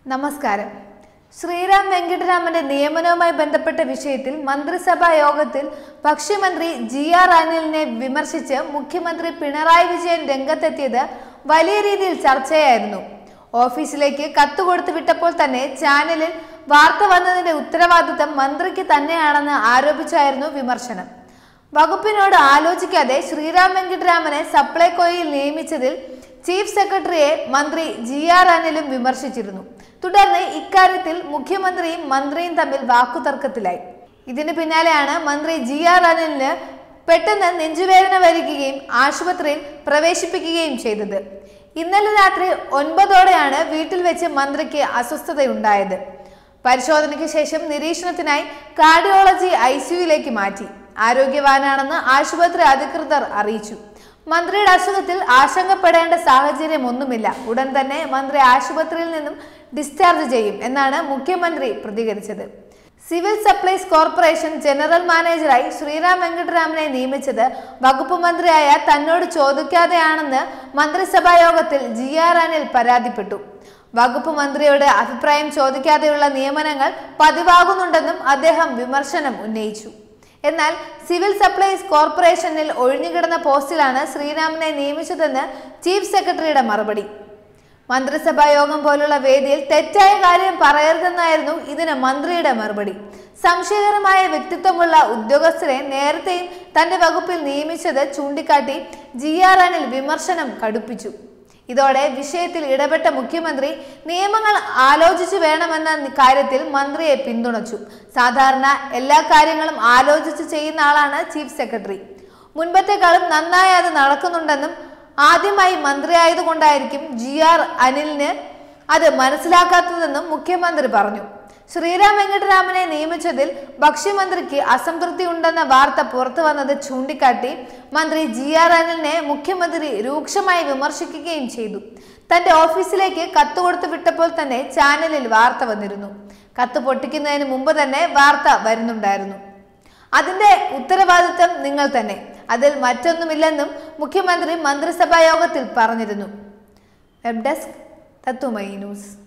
നമസ്കാരം. ശ്രീറാം വെങ്കിട്ടരാമന്റെ നിയമനവുമായി ബന്ധപ്പെട്ട വിഷയത്തിൽ മന്ത്രിസഭാ യോഗത്തിൽ ഭക്ഷ്യമന്ത്രി GR അനിലിനെ വിമർശിച്ച് മുഖ്യമന്ത്രി പിണറായി വിജയൻ രംഗത്തെത്തിയത് വലിയ രീതിയിൽ ചർച്ചയായിരുന്നു. ഓഫീസിലേക്ക് കത്ത് കൊടുത്തു വിട്ടപ്പോൾ തന്നെ ചാനലിൽ വാർത്ത വന്നതിന്റെ ഉത്തരവാദിത്തം മന്ത്രിക്ക് തന്നെയാണെന്ന് ആരോപിച്ചായിരുന്നു വിമർശനം. വകുപ്പിനോട് ആലോചിക്കാതെ ശ്രീറാം വെങ്കിട്ടരാമനെ സപ്ലൈകോയിൽ നിയമിച്ചതിൽ ചീഫ് സെക്രട്ടറിയെ മന്ത്രി GR അനിലും വിമർശിച്ചിരുന്നു. തുടർന്ന് ഇക്കാര്യത്തിൽ മുഖ്യമന്ത്രിയും മന്ത്രിയും തമ്മിൽ വാക്കുതർക്കത്തിലായി. ഇതിന് പിന്നാലെയാണ് മന്ത്രി GR അനിലിന് പെട്ടെന്ന് നെഞ്ചുവേദന വരികയും ആശുപത്രിയിൽ പ്രവേശിപ്പിക്കുകയും ചെയ്തത്. ഇന്നലെ രാത്രി 9ഓടെയാണ് വീട്ടിൽ വെച്ച് മന്ത്രിക്ക് അസ്വസ്ഥതയുണ്ടായത്. പരിശോധനയ്ക്ക് ശേഷം നിരീക്ഷണത്തിനായി കാർഡിയോളജി ICUയിലേക്ക് മാറ്റി. ആരോഗ്യവാനാണെന്ന് ആശുപത്രി അധികൃതർ അറിയിച്ചു. മന്ത്രിയുടെ അസുഖത്തിൽ ആശങ്കപ്പെടേണ്ട സാഹചര്യമൊന്നുമില്ല. ഉടൻ തന്നെ മന്ത്രി ആശുപത്രിയിൽ നിന്നും ഡിസ്ചാർജ് ചെയ്യും എന്നാണ് മുഖ്യമന്ത്രി പ്രതികരിച്ചത്. സിവിൽ സപ്ലൈസ് കോർപ്പറേഷൻ ജനറൽ മാനേജറായി ശ്രീറാം വെങ്കിട്ടരാമനെ നിയമിച്ചത് വകുപ്പ് മന്ത്രിയായ തന്നോട് ചോദിക്കാതെയാണെന്ന് മന്ത്രിസഭാ യോഗത്തിൽ GR അനിൽ പരാതിപ്പെട്ടു. വകുപ്പ് മന്ത്രിയോട് അഭിപ്രായം ചോദിക്കാതെയുള്ള നിയമനങ്ങൾ പതിവാകുന്നുണ്ടെന്നും അദ്ദേഹം വിമർശനം ഉന്നയിച്ചു. എന്നാൽ സിവിൽ സപ്ലൈസ് കോർപ്പറേഷനിൽ ഒഴിഞ്ഞുകിടന്ന പോസ്റ്റിലാണ് ശ്രീറാമിനെ നിയമിച്ചതെന്ന് ചീഫ് സെക്രട്ടറിയുടെ മറുപടി. മന്ത്രിസഭാ യോഗം പോലുള്ള വേദിയിൽ തെറ്റായ കാര്യം പറയരുതെന്നായിരുന്നു ഇതിന് മന്ത്രിയുടെ മറുപടി. സംശയകരമായ വ്യക്തിത്വമുള്ള ഉദ്യോഗസ്ഥരെ നേരത്തെയും തന്റെ വകുപ്പിൽ നിയമിച്ചത് ചൂണ്ടിക്കാട്ടി GR അനിൽ വിമർശനം കടുപ്പിച്ചു. ഇതോടെ വിഷയത്തിൽ ഇടപെട്ട മുഖ്യമന്ത്രി നിയമങ്ങൾ ആലോചിച്ചു വേണമെന്ന കാര്യത്തിൽ മന്ത്രിയെ പിന്തുണച്ചു. സാധാരണ എല്ലാ കാര്യങ്ങളും ആലോചിച്ച് ചെയ്യുന്ന ആളാണ് ചീഫ് സെക്രട്ടറി. മുൻപത്തെക്കാളും നന്നായി അത് നടക്കുന്നുണ്ടെന്നും ആദ്യമായി മന്ത്രിയായതുകൊണ്ടായിരിക്കും GR അനിലിന് അത് മനസ്സിലാക്കാത്തതെന്നും മുഖ്യമന്ത്രി പറഞ്ഞു. ശ്രീറാം വെങ്കിട്ടരാമനെ നിയമിച്ചതിൽ ഭക്ഷ്യമന്ത്രിക്ക് അസംതൃപ്തി ഉണ്ടെന്ന വാർത്ത പുറത്തു വന്നത് ചൂണ്ടിക്കാട്ടി മന്ത്രി GR അനിലിനെ മുഖ്യമന്ത്രി രൂക്ഷമായി വിമർശിക്കുകയും ചെയ്തു. തന്റെ ഓഫീസിലേക്ക് കത്ത് കൊടുത്തു വിട്ടപ്പോൾ തന്നെ ചാനലിൽ വാർത്ത വന്നിരുന്നു. കത്ത് പൊട്ടിക്കുന്നതിന് മുമ്പ് തന്നെ വാർത്ത വരുന്നുണ്ടായിരുന്നു. അതിന്റെ ഉത്തരവാദിത്തം നിങ്ങൾ തന്നെ, അതിൽ മറ്റൊന്നുമില്ലെന്നും മുഖ്യമന്ത്രി മന്ത്രിസഭാ യോഗത്തിൽ പറഞ്ഞിരുന്നു. Web desk Tatwamayi news.